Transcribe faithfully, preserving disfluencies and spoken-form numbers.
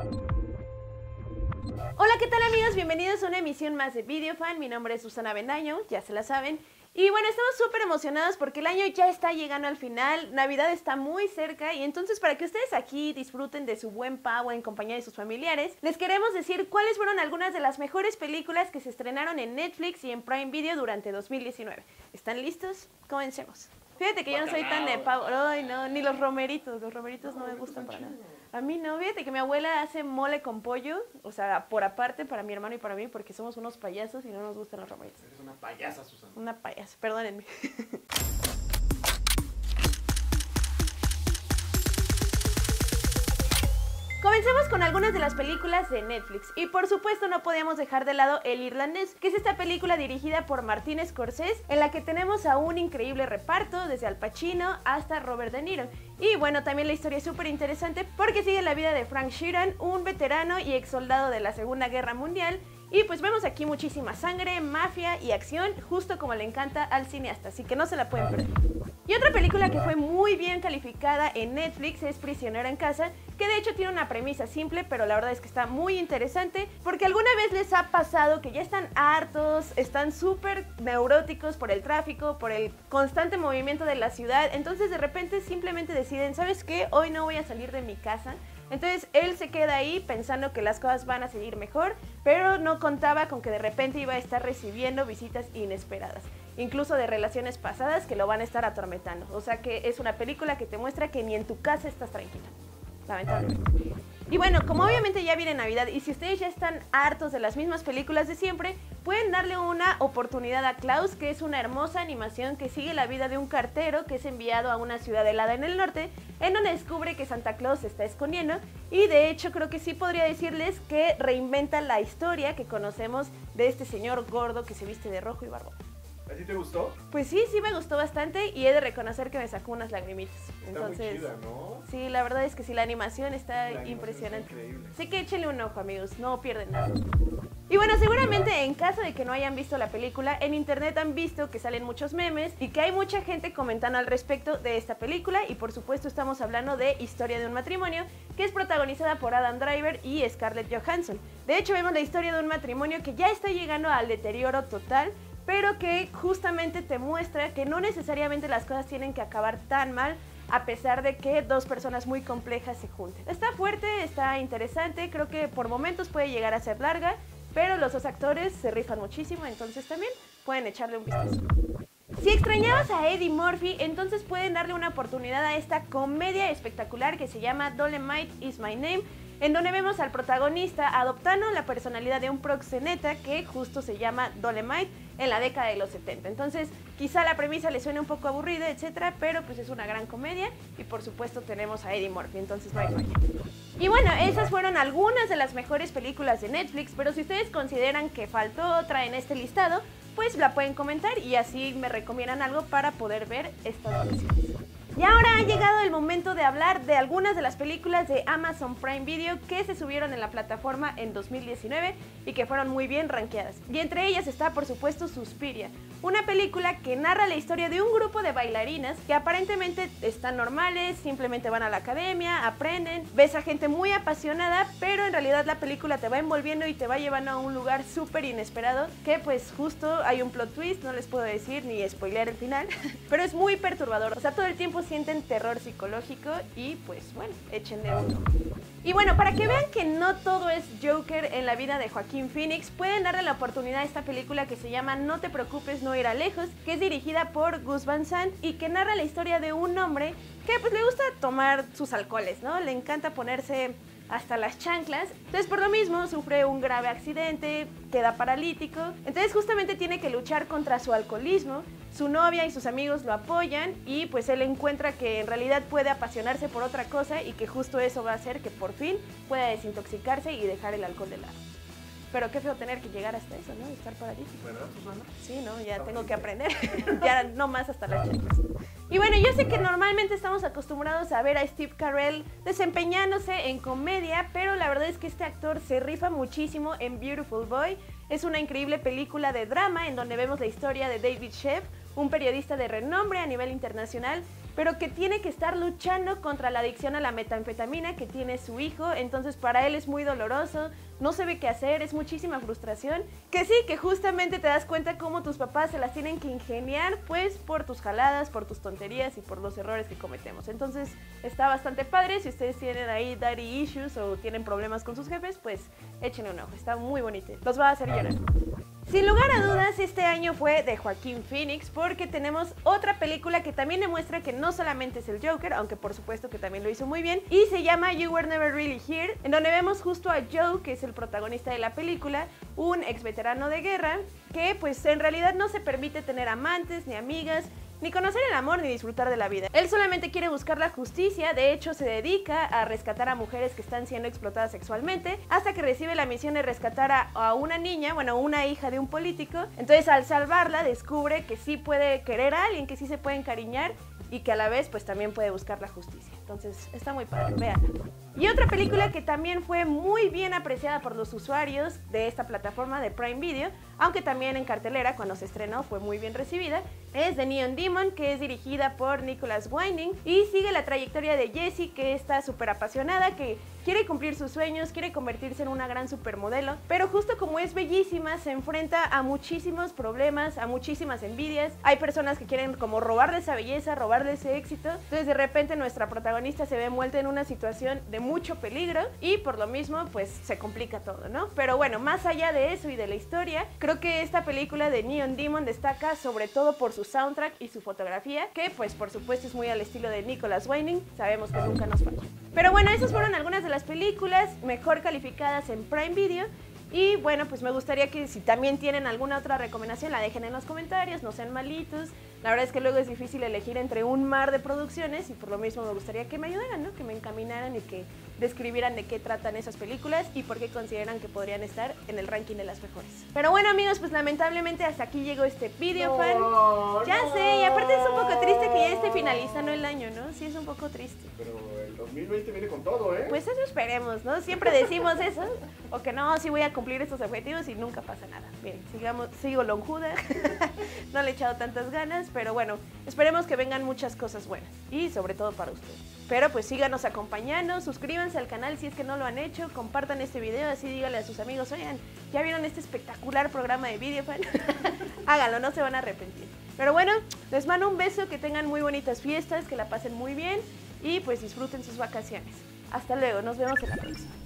Hola, ¿qué tal amigos? Bienvenidos a una emisión más de Videofan. Mi nombre es Susana Bendaño, ya se la saben. Y bueno, estamos súper emocionados porque el año ya está llegando al final, Navidad está muy cerca y entonces para que ustedes aquí disfruten de su buen pavo en compañía de sus familiares, les queremos decir cuáles fueron algunas de las mejores películas que se estrenaron en Netflix y en Prime Video durante dos mil diecinueve. ¿Están listos? Comencemos. Fíjate que yo no soy tan de pavo, ay no, ni los romeritos, los romeritos no me gustan para nada. A mí no, fíjate que mi abuela hace mole con pollo, o sea, por aparte para mi hermano y para mí, porque somos unos payasos y no nos gustan los romeritos. Eres una payasa, Susana. Una payasa, perdónenme. Comencemos con algunas de las películas de Netflix y por supuesto no podíamos dejar de lado El Irlandés, que es esta película dirigida por Martin Scorsese en la que tenemos a un increíble reparto desde Al Pacino hasta Robert De Niro. Y bueno, también la historia es súper interesante porque sigue la vida de Frank Sheeran, un veterano y ex soldado de la Segunda Guerra Mundial. Y pues vemos aquí muchísima sangre, mafia y acción, justo como le encanta al cineasta, así que no se la pueden perder. Y otra película que fue muy bien calificada en Netflix es Prisionero en Casa, que de hecho tiene una premisa simple, pero la verdad es que está muy interesante, porque alguna vez les ha pasado que ya están hartos, están súper neuróticos por el tráfico, por el constante movimiento de la ciudad, entonces de repente simplemente deciden, ¿sabes qué? Hoy no voy a salir de mi casa. Entonces él se queda ahí pensando que las cosas van a seguir mejor, pero no contaba con que de repente iba a estar recibiendo visitas inesperadas, incluso de relaciones pasadas que lo van a estar atormentando. O sea que es una película que te muestra que ni en tu casa estás tranquila, lamentablemente. Y bueno, como obviamente ya viene Navidad y si ustedes ya están hartos de las mismas películas de siempre, pueden darle una oportunidad a Klaus, que es una hermosa animación que sigue la vida de un cartero que es enviado a una ciudad helada en el norte, en donde descubre que Santa Claus se está escondiendo y de hecho creo que sí podría decirles que reinventa la historia que conocemos de este señor gordo que se viste de rojo y barbón. ¿A ti te gustó? Pues sí, sí me gustó bastante y he de reconocer que me sacó unas lagrimitas. Está Entonces, muy chida, ¿no? Sí, la verdad es que sí, la animación está La animación impresionante. está increíble. Así que échenle un ojo, amigos, no pierden nada. Y bueno, seguramente en caso de que no hayan visto la película, en internet han visto que salen muchos memes y que hay mucha gente comentando al respecto de esta película y por supuesto estamos hablando de Historia de un matrimonio, que es protagonizada por Adam Driver y Scarlett Johansson. De hecho, vemos la historia de un matrimonio que ya está llegando al deterioro total, pero que justamente te muestra que no necesariamente las cosas tienen que acabar tan mal a pesar de que dos personas muy complejas se junten. Está fuerte, está interesante, creo que por momentos puede llegar a ser larga, pero los dos actores se rifan muchísimo, entonces también pueden echarle un vistazo. Si extrañabas a Eddie Murphy, entonces pueden darle una oportunidad a esta comedia espectacular que se llama Dolemite Is My Name, en donde vemos al protagonista adoptando la personalidad de un proxeneta que justo se llama Dolemite en la década de los setenta. Entonces, quizá la premisa le suene un poco aburrida, etcétera, pero pues es una gran comedia y por supuesto tenemos a Eddie Murphy, entonces no hay falla. Y bueno, esas fueron algunas de las mejores películas de Netflix, pero si ustedes consideran que faltó otra en este listado, pues la pueden comentar y así me recomiendan algo para poder ver estas versiones. Y ahora ha llegado el momento de hablar de algunas de las películas de Amazon Prime Video que se subieron en la plataforma en dos mil diecinueve y que fueron muy bien rankeadas. Y entre ellas está por supuesto Suspiria, una película que narra la historia de un grupo de bailarinas que aparentemente están normales, simplemente van a la academia, aprenden, ves a gente muy apasionada, pero en realidad la película te va envolviendo y te va llevando a un lugar súper inesperado que pues justo hay un plot twist, no les puedo decir ni spoilear el final, pero es muy perturbador, o sea todo el tiempo sienten terror psicológico y pues bueno, échenle uno. Y bueno, para que vean que no todo es Joker en la vida de Joaquín Phoenix, pueden darle la oportunidad a esta película que se llama No te preocupes, no irá lejos, que es dirigida por Gus Van Sant y que narra la historia de un hombre que pues le gusta tomar sus alcoholes, ¿no? Le encanta ponerse hasta las chanclas, entonces por lo mismo sufre un grave accidente, queda paralítico, entonces justamente tiene que luchar contra su alcoholismo, su novia y sus amigos lo apoyan y pues él encuentra que en realidad puede apasionarse por otra cosa y que justo eso va a hacer que por fin pueda desintoxicarse y dejar el alcohol de lado. Pero qué feo tener que llegar hasta eso, ¿no? Estar paralítico. ¿Verdad, Susana? Sí, ¿no? Ya tengo que aprender. Ya no más hasta las chanclas. Y bueno, yo sé que normalmente estamos acostumbrados a ver a Steve Carell desempeñándose en comedia, pero la verdad es que este actor se rifa muchísimo en Beautiful Boy. Es una increíble película de drama en donde vemos la historia de David Sheff, un periodista de renombre a nivel internacional pero que tiene que estar luchando contra la adicción a la metanfetamina que tiene su hijo, entonces para él es muy doloroso, no sabe qué hacer, es muchísima frustración, que sí, que justamente te das cuenta cómo tus papás se las tienen que ingeniar, pues por tus jaladas, por tus tonterías y por los errores que cometemos. Entonces está bastante padre, si ustedes tienen ahí daddy issues o tienen problemas con sus jefes, pues échenle un ojo, está muy bonito, los va a hacer llorar. Sin lugar a dudas, este año fue de Joaquín Phoenix porque tenemos otra película que también demuestra que no solamente es el Joker, aunque por supuesto que también lo hizo muy bien, y se llama You Were Never Really Here, en donde vemos justo a Joe, que es el protagonista de la película, un ex veterano de guerra, que pues en realidad no se permite tener amantes ni amigas, ni conocer el amor ni disfrutar de la vida. Él solamente quiere buscar la justicia, de hecho se dedica a rescatar a mujeres que están siendo explotadas sexualmente, hasta que recibe la misión de rescatar a, a una niña, bueno, una hija de un político. Entonces al salvarla descubre que sí puede querer a alguien, que sí se puede encariñar y que a la vez pues también puede buscar la justicia. Entonces está muy padre, véanla. Y otra película que también fue muy bien apreciada por los usuarios de esta plataforma de Prime Video, aunque también en cartelera cuando se estrenó fue muy bien recibida, es The Neon Demon, que es dirigida por Nicholas Winding y sigue la trayectoria de Jessie, que está súper apasionada, que quiere cumplir sus sueños, quiere convertirse en una gran supermodelo, pero justo como es bellísima se enfrenta a muchísimos problemas, a muchísimas envidias. Hay personas que quieren como robarle esa belleza, robarle ese éxito, entonces de repente nuestra protagonista se ve envuelta en una situación de mucho peligro y por lo mismo pues se complica todo, ¿no? Pero bueno, más allá de eso y de la historia, creo que esta película de Neon Demon destaca sobre todo por su soundtrack y su fotografía, que pues por supuesto es muy al estilo de Nicholas Winding, sabemos que nunca nos falla. Pero bueno, esas fueron algunas de las películas mejor calificadas en Prime Video. Y bueno, pues me gustaría que si también tienen alguna otra recomendación la dejen en los comentarios, no sean malitos. La verdad es que luego es difícil elegir entre un mar de producciones y por lo mismo me gustaría que me ayudaran, ¿no? Que me encaminaran y que describieran de qué tratan esas películas y por qué consideran que podrían estar en el ranking de las mejores. Pero bueno amigos, pues lamentablemente hasta aquí llegó este video fan. No, ya no. sé, y aparte es un poco triste que ya esté finalizando el año, ¿no? Sí es un poco triste. Pero el dos mil veinte viene con todo, ¿eh? Pues eso esperemos, ¿no? Siempre decimos eso, o que no, sí voy a cumplir estos objetivos y nunca pasa nada. Bien, sigamos, sigo lonjuda, no le he echado tantas ganas, pero bueno, esperemos que vengan muchas cosas buenas y sobre todo para ustedes. Pero pues síganos acompañando, suscríbanse al canal si es que no lo han hecho, compartan este video, así díganle a sus amigos, oigan, ¿ya vieron este espectacular programa de Videofan? Háganlo, no se van a arrepentir. Pero bueno, les mando un beso, que tengan muy bonitas fiestas, que la pasen muy bien y pues disfruten sus vacaciones. Hasta luego, nos vemos en la próxima.